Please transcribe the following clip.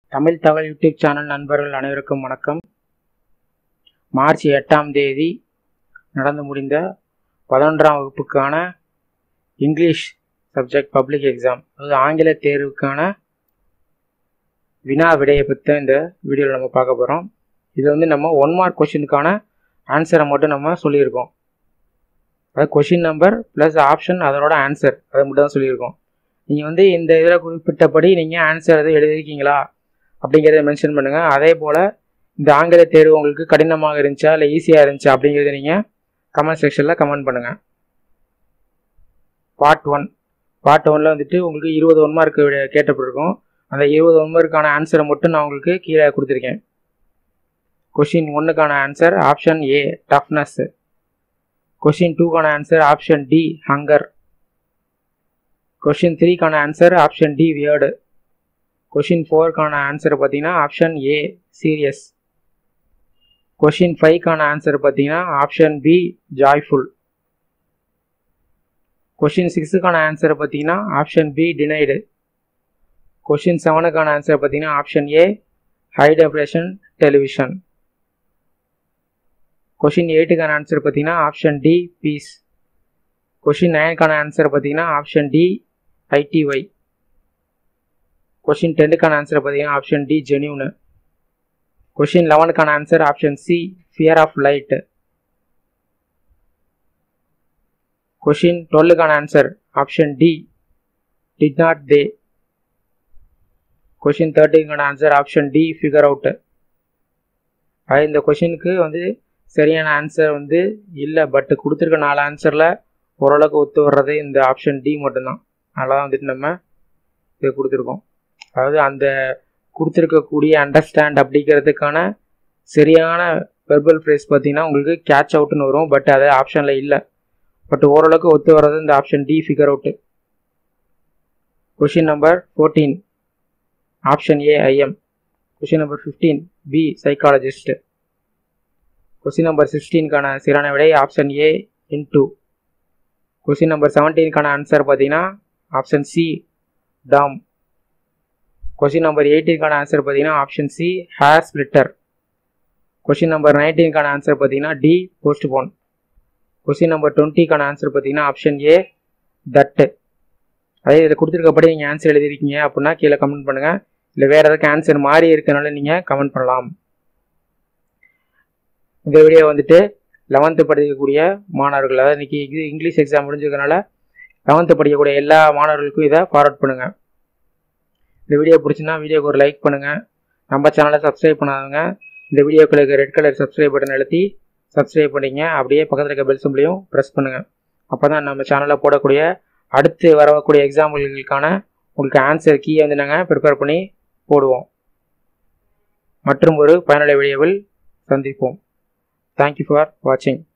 தமிழ் தகவல் YouTube channel நண்பர்கள் அனைவருக்கும் வணக்கம். மார்ச் 8ஆம் தேதி நடந்து முடிந்த 11ஆம் வகுப்புக்கான இங்கிலீஷ் சப்ஜெக்ட் பப்ளிக் எக்ஸாம், அதாவது ஆங்கில தேர்வுக்கான வினா விடையை பற்றி இந்த வீடியோவில் நம்ம பார்க்க போகிறோம். இது நம்ம 1 மார்க் கொஷினுக்கான ஆன்சரை மட்டும் நம்ம சொல்லியிருக்கோம். அதாவது கொஷின் நம்பர் ப்ளஸ் ஆப்ஷன் அதனோட ஆன்சர் அதை மட்டும் தான் சொல்லியிருக்கோம். நீங்கள் இந்த இதில் குறிப்பிட்டபடி நீங்கள் ஆன்சர் எதுவும் எழுதியிருக்கீங்களா அப்படிங்கிறத மென்ஷன் பண்ணுங்கள். அதே போல் இந்த ஆங்கில தேர்வு உங்களுக்கு கடினமாக இருந்துச்சா இல்லை ஈஸியாக இருந்துச்சா அப்படிங்கிறத நீங்கள் கமெண்ட் செக்ஷனில் கமெண்ட் பண்ணுங்கள். பார்ட் 1ல் உங்களுக்கு 20 1 மார்க் கேட்டப்பட்டிருக்கும். அந்த 20 1 மார்க்கான ஆன்சரை மட்டும் நான் உங்களுக்கு கீழே கொடுத்துருக்கேன். கொஷின் 1க்கான answer option A toughness. Question 2க்கான answer option D hunger. Question 3க்கான answer option D weird. Question 4க்கான ஆன்சர் பார்த்தீங்கன்னா ஆப்ஷன் ஏ சீரியஸ். கொஷின் 5க்கான ஆன்சர் பார்த்தீங்கன்னா ஆப்ஷன் பி ஜாய்ஃபுல். கொஷின் 6க்கான ஆன்சர் பார்த்தீங்கன்னா ஆப்ஷன் பி டினைடு. கொஷின் 7க்கான ஆன்சர் பார்த்தீங்கன்னா option A high definition television. Question 8க்கான ஆன்சர் பார்த்தீங்கன்னா ஆப்ஷன் டி பீஸ். கொஷின் 9க்கான ஆன்சர் பார்த்தீங்கன்னா ஆப்ஷன் டி ஐடிஒய். கொஷின் 10க்கான ஆன்சர் பார்த்தீங்கன்னா ஆப்ஷன் டி ஜென்யூனு. கொஷின் 11க்கான answer option C fear of light. Question 12க்கான answer option D did not they. Question 13க்கான answer option D figure out. இந்த கொஷினுக்கு சரியான ஆன்சர் இல்லை, பட் கொடுத்துருக்க 4 ஆன்சரில் ஓரளவுக்கு ஒத்து வர்றது இந்த ஆப்ஷன் டி மட்டும்தான். அதனால் நம்ம இதை கொடுத்துருக்கோம். அதாவது அந்த கொடுத்துருக்கக்கூடிய அண்டர்ஸ்டாண்ட் அப்படிங்கிறதுக்கான சரியான வெர்பல் ஃப்ரேஸ் பார்த்தீங்கன்னா உங்களுக்கு கேட்ச் அவுட்னு வரும், பட் அது ஆப்ஷனில் இல்லை. பட் ஓரளவுக்கு ஒத்து வர்றது இந்த option D figure out. Question number 14 option A I'm. Question number 15 B psychologist. Question number 16க்கான சரியான விடை option A into. Question number 17க்கான ஆன்சர் பார்த்தீங்கன்னா option C Tom. Question number 18க்கான ஆன்சர் பார்த்தீங்கன்னா option C hair splitter. Question number 19க்கான answer பார்த்தீங்கன்னா D postpone. Question number 20க்கான ஆன்சர் பார்த்தீங்கன்னா ஆப்ஷன் ஏ தட்டு. அதே இதில் கொடுத்துருக்கப்படி நீங்கள் ஆன்சர் எழுதிருக்கீங்க அப்படின்னா கீழே கமெண்ட் பண்ணுங்கள். இல்லை வேறு ஏதாச்சும் ஆன்சர் மாறி இருக்கனால நீங்கள் கமெண்ட் பண்ணலாம். இந்த வீடியோ 11th படிக்கக்கூடிய மாணவர்கள், அதாவது இன்றைக்கி இங்கிலீஷ் எக்ஸாம் முடிஞ்சிருக்கனால 11th படிக்கக்கூடிய எல்லா மாணவர்களுக்கும் இதை ஃபார்வர்ட் பண்ணுங்கள். இந்த வீடியோ பிடிச்சின்னா வீடியோக்கு ஒரு லைக் பண்ணுங்கள். நம்ம சேனலை சப்ஸ்கிரைப் பண்ணாதவங்க இந்த வீடியோக்களுக்கு ரெட் கலர் சப்ஸ்கிரைப் பட்டன் அழுத்தி சப்ஸ்கிரைப் பண்ணிங்க. அப்படியே பக்கத்தில் இருக்க பெல் சிம்பிளையும் ப்ரெஸ் பண்ணுங்கள். அப்போ தான் நம்ம சேனலில் போடக்கூடிய அடுத்து வரக்கூடிய எக்ஸாம்பிள்களுக்கான உங்களுக்கு ஆன்சர் கீயை நாங்கள் ப்ரிப்பேர் பண்ணி போடுவோம். மற்றும் ஒரு பயனுள்ள வீடியோவில் சந்திப்போம். தேங்க்யூ ஃபார் வாட்சிங்.